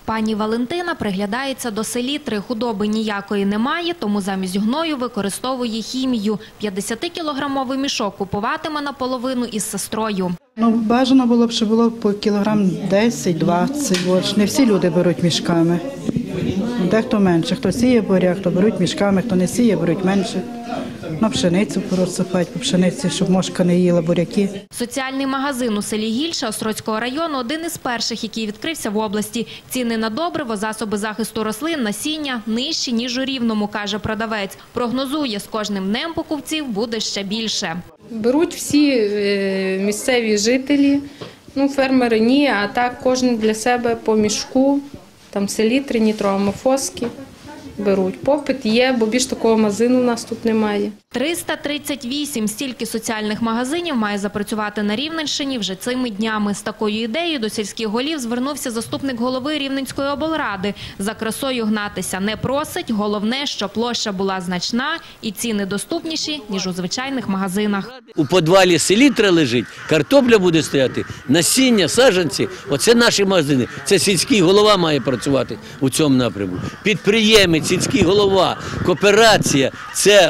Пані Валентина приглядається до селітри. Худоби ніякої немає, тому замість гною використовує хімію. 50-кілограмовий мішок купуватиме наполовину із сестрою. Бажано було б, щоб було по кілограм 10-20. Не всі люди беруть мішками. Дехто менше. Хто сіє буряк, хто беруть мішками, хто не сіє, беруть менше. Пшеницю розсипають по пшениці, щоб мошка не їла буряки. Соціальний магазин у селі Гільша Острозького району – один із перших, який відкрився в області. Ціни на добриво, засоби захисту рослин, насіння нижчі, ніж у Рівному, каже продавець. Прогнозує, з кожним днем покупців буде ще більше. Беруть всі місцеві жителі, фермери ні, а так кожен для себе по мішку, там селітри, нітроамофоски. Беруть. Попит є, бо більш такого магазину у нас тут немає. 338 – стільки соціальних магазинів має запрацювати на Рівненщині вже цими днями. З такою ідеєю до сільських голів звернувся заступник голови Рівненської облради. За красою гнатися не просить, головне, щоб площа була значна і ціни доступніші, ніж у звичайних магазинах. У підвалі селітра лежить, картопля буде стояти, насіння, саджанці – оце наші магазини. Це сільський голова має працювати у цьому напрямку. Підприємець, сільський голова, кооперація – це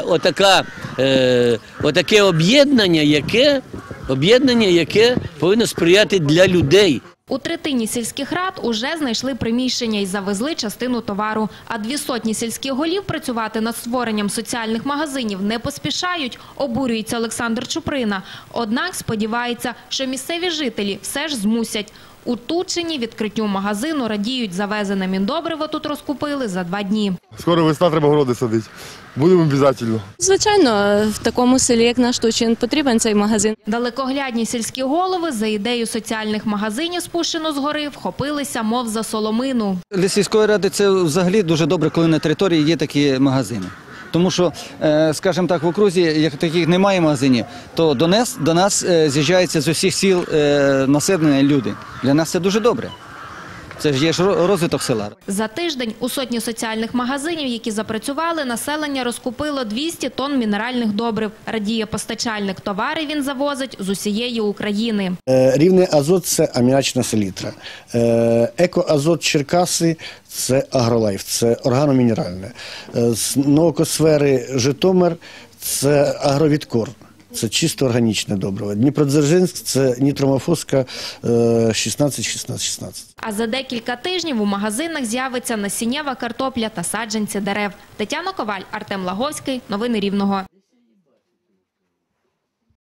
отаке об'єднання, яке повинно сприяти для людей. У третині сільських рад уже знайшли приміщення і завезли частину товару. А 200 сільських голів працювати над створенням соціальних магазинів не поспішають, обурюється Олександр Чуприна. Однак сподівається, що місцеві жителі все ж змусять. У Тучині відкриттю магазину радіють, завезене міндобриво тут розкупили за 2 дні. Скоро весна, треба городи садити. Будемо обов'язково. Звичайно, в такому селі, як наш Тучин, потрібен цей магазин. Далекоглядні сільські голови за ідею соціальних магазинів, спущену згори, вхопилися, мов за соломину. Для сільської ради це взагалі дуже добре, коли на території є такі магазини. Тому що, скажімо так, в окрузі, як таких немає магазинів, то до нас з'їжджаються з усіх сіл населення люди. Для нас це дуже добре. Це ж є розвиток села. За тиждень у сотні соціальних магазинів, які запрацювали, населення розкупило 200 тонн мінеральних добрив. Радіє постачальник, товари він завозить з усієї України. Рівний азот – це аміачна селітра. Екоазот Черкаси – це агролайф, це органомінеральне. З Новокосфери Житомир – це агровідкор. Це чисто органічне добриво. Дніпродзержинськ – це нітроамофоска 16-16-16. А за декілька тижнів у магазинах з'явиться насіннєва картопля та саджанці дерев. Тетяна Коваль, Артем Лаговський. Новини Рівного.